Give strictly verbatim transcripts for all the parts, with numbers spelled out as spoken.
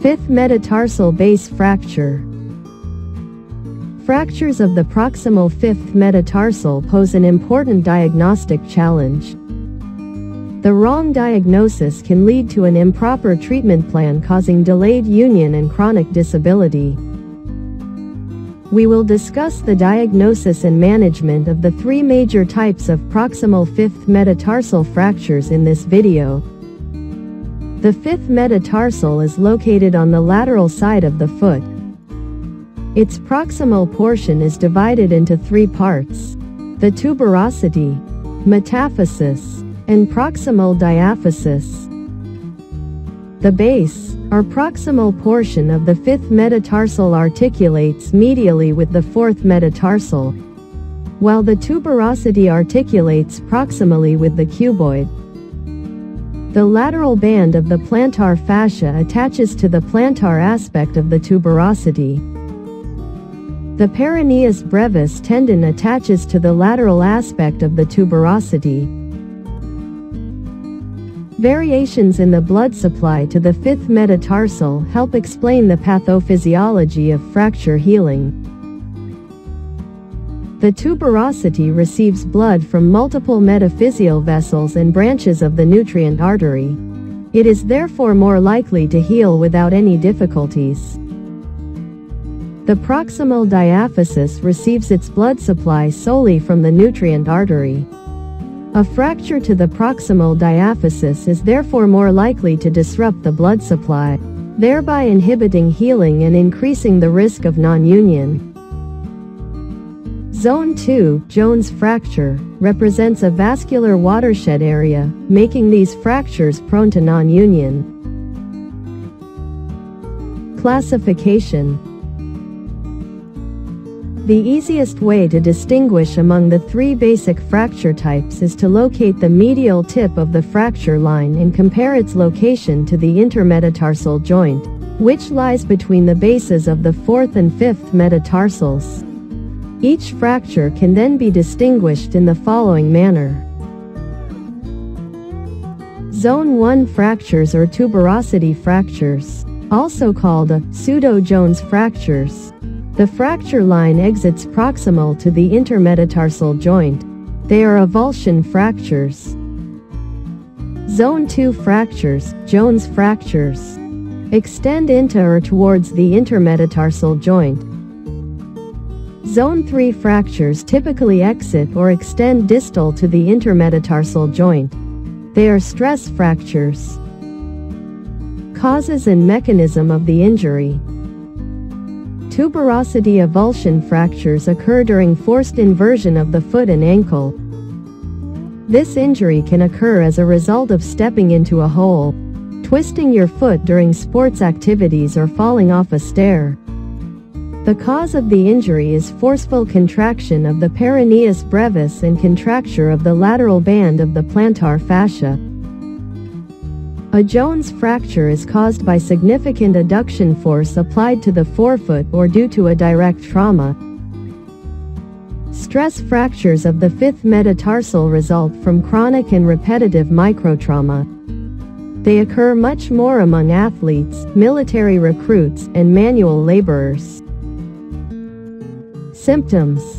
Fifth metatarsal base fracture. Fractures of the proximal fifth metatarsal pose an important diagnostic challenge. The wrong diagnosis can lead to an improper treatment plan, causing delayed union and chronic disability. We will discuss the diagnosis and management of the three major types of proximal fifth metatarsal fractures in this video. The fifth metatarsal is located on the lateral side of the foot. Its proximal portion is divided into three parts: the tuberosity, metaphysis, and proximal diaphysis. The base, or proximal portion of the fifth metatarsal, articulates medially with the fourth metatarsal, while the tuberosity articulates proximally with the cuboid. The lateral band of the plantar fascia attaches to the plantar aspect of the tuberosity. The peroneus brevis tendon attaches to the lateral aspect of the tuberosity. Variations in the blood supply to the fifth metatarsal help explain the pathophysiology of fracture healing. The tuberosity receives blood from multiple metaphyseal vessels and branches of the nutrient artery. It is therefore more likely to heal without any difficulties. The proximal diaphysis receives its blood supply solely from the nutrient artery. A fracture to the proximal diaphysis is therefore more likely to disrupt the blood supply, thereby inhibiting healing and increasing the risk of non-union. Zone two, Jones fracture, represents a vascular watershed area, making these fractures prone to non-union. Classification. The easiest way to distinguish among the three basic fracture types is to locate the medial tip of the fracture line and compare its location to the intermetatarsal joint, which lies between the bases of the fourth and fifth metatarsals. Each fracture can then be distinguished in the following manner. Zone one fractures or tuberosity fractures, also called pseudo-Jones fractures. The fracture line exits proximal to the intermetatarsal joint. They are avulsion fractures. Zone two fractures, Jones fractures, extend into or towards the intermetatarsal joint. Zone three fractures typically exit or extend distal to the intermetatarsal joint. They are stress fractures. Causes and mechanism of the injury. Tuberosity avulsion fractures occur during forced inversion of the foot and ankle. This injury can occur as a result of stepping into a hole, twisting your foot during sports activities, or falling off a stair. The cause of the injury is forceful contraction of the peroneus brevis and contracture of the lateral band of the plantar fascia. A Jones fracture is caused by significant adduction force applied to the forefoot or due to a direct trauma. Stress fractures of the fifth metatarsal result from chronic and repetitive microtrauma. They occur much more among athletes, military recruits, and manual laborers. Symptoms: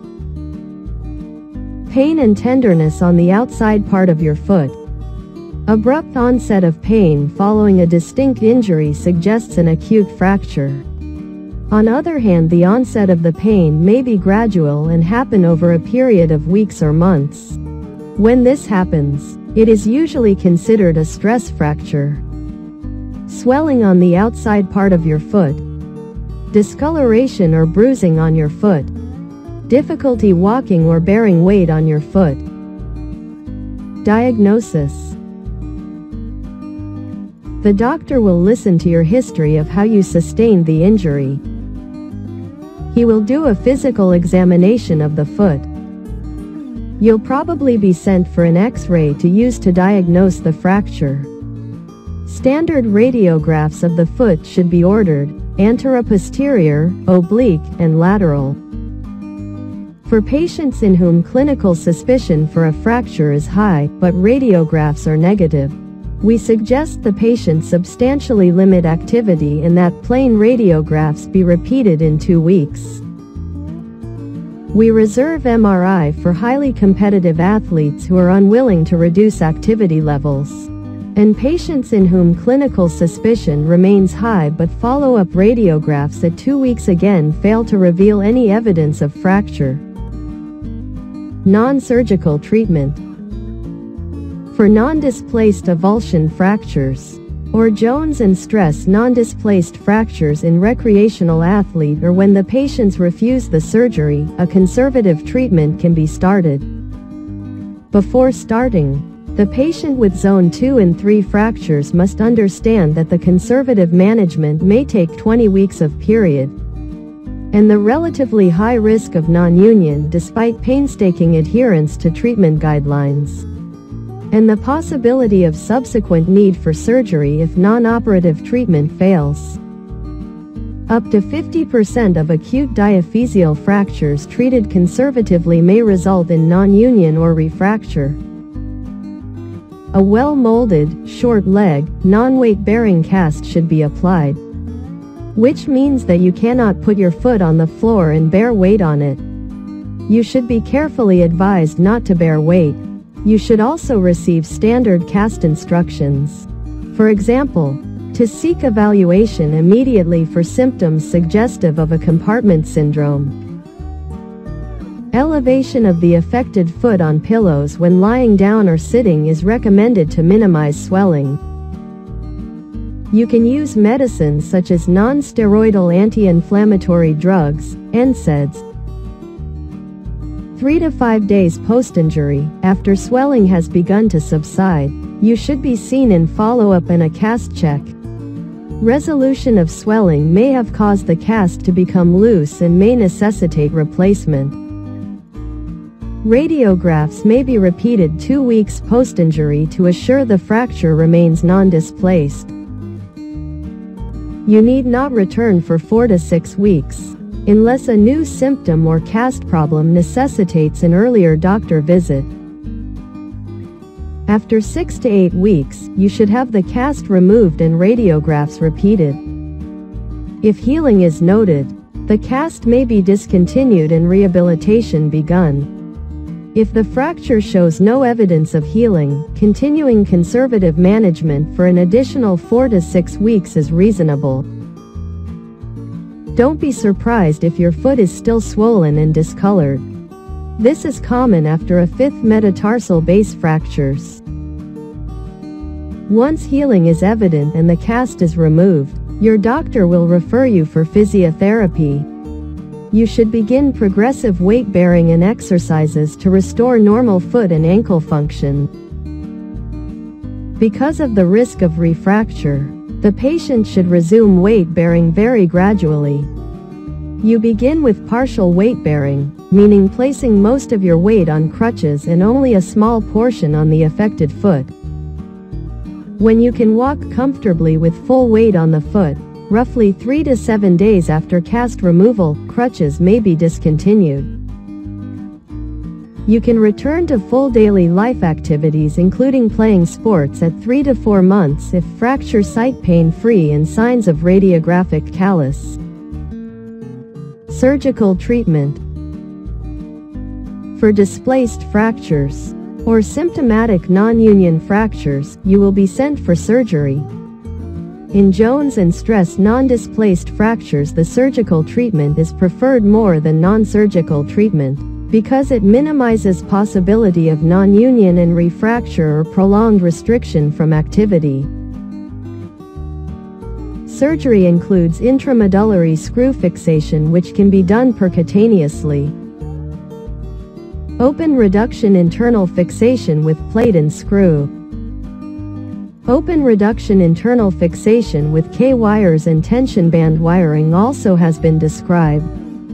pain and tenderness on the outside part of your foot. Abrupt onset of pain following a distinct injury suggests an acute fracture. On the other hand, the onset of the pain may be gradual and happen over a period of weeks or months. When this happens, it is usually considered a stress fracture. Swelling on the outside part of your foot. Discoloration or bruising on your foot. Difficulty walking or bearing weight on your foot. Diagnosis. The doctor will listen to your history of how you sustained the injury. He will do a physical examination of the foot. You'll probably be sent for an X-ray to use to diagnose the fracture. Standard radiographs of the foot should be ordered, anteroposterior, oblique, and lateral. For patients in whom clinical suspicion for a fracture is high, but radiographs are negative, We suggest the patient substantially limit activity and that plain radiographs be repeated in two weeks. We reserve M R I for highly competitive athletes who are unwilling to reduce activity levels, and patients in whom clinical suspicion remains high but follow-up radiographs at two weeks again fail to reveal any evidence of fracture. Non-surgical treatment. For non-displaced avulsion fractures, or Jones and stress non-displaced fractures in recreational athlete, or when the patients refuse the surgery, a conservative treatment can be started. Before starting, the patient with zone two and three fractures must understand that the conservative management may take twenty weeks of period, and the relatively high risk of non-union despite painstaking adherence to treatment guidelines, and the possibility of subsequent need for surgery if non-operative treatment fails. Up to fifty percent of acute diaphyseal fractures treated conservatively may result in non-union or refracture. A well-molded, short-leg, non-weight-bearing cast should be applied, which means that you cannot put your foot on the floor and bear weight on it. You should be carefully advised not to bear weight. You should also receive standard cast instructions. For example, to seek evaluation immediately for symptoms suggestive of a compartment syndrome. Elevation of the affected foot on pillows when lying down or sitting is recommended to minimize swelling. You can use medicines such as non-steroidal anti-inflammatory drugs, N SAIDs, Three to five days post-injury, after swelling has begun to subside, you should be seen in follow-up and a cast check. Resolution of swelling may have caused the cast to become loose and may necessitate replacement. Radiographs may be repeated two weeks post-injury to assure the fracture remains non-displaced. You need not return for four to six weeks. Unless a new symptom or cast problem necessitates an earlier doctor visit. After six to eight weeks, you should have the cast removed and radiographs repeated. If healing is noted, the cast may be discontinued and rehabilitation begun. If the fracture shows no evidence of healing, continuing conservative management for an additional four to six weeks is reasonable. Don't be surprised if your foot is still swollen and discolored. This is common after a fifth metatarsal base fractures. Once healing is evident and the cast is removed, your doctor will refer you for physiotherapy. You should begin progressive weight bearing and exercises to restore normal foot and ankle function. Because of the risk of refracture, the patient should resume weight bearing very gradually. You begin with partial weight bearing, meaning placing most of your weight on crutches and only a small portion on the affected foot. When you can walk comfortably with full weight on the foot, roughly three to seven days after cast removal, crutches may be discontinued. You can return to full daily life activities including playing sports at three to four months if fracture site pain-free and signs of radiographic callus. Surgical treatment. For displaced fractures, or symptomatic non-union fractures, you will be sent for surgery. In Jones and stress non-displaced fractures, the surgical treatment is preferred more than non-surgical treatment, because it minimizes possibility of non-union and refracture or prolonged restriction from activity. Surgery includes intramedullary screw fixation, which can be done percutaneously. Open reduction internal fixation with plate and screw. Open reduction internal fixation with K-wires and tension band wiring also has been described.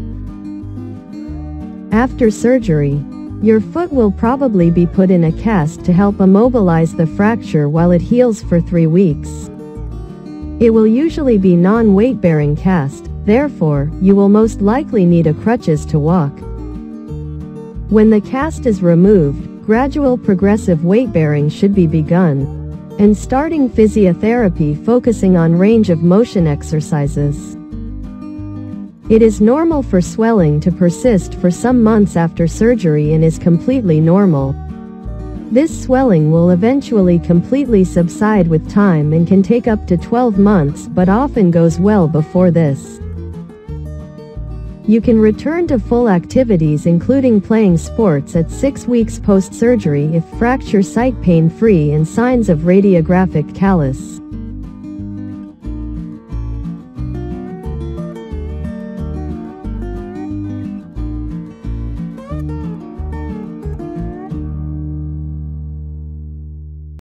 After surgery, your foot will probably be put in a cast to help immobilize the fracture while it heals for three weeks. It will usually be non-weight-bearing cast, therefore, you will most likely need a crutches to walk. When the cast is removed, gradual progressive weight-bearing should be begun, and starting physiotherapy focusing on range of motion exercises. It is normal for swelling to persist for some months after surgery and is completely normal. This swelling will eventually completely subside with time and can take up to twelve months, but often goes well before this. You can return to full activities including playing sports at six weeks post-surgery if fracture site pain-free and signs of radiographic callus.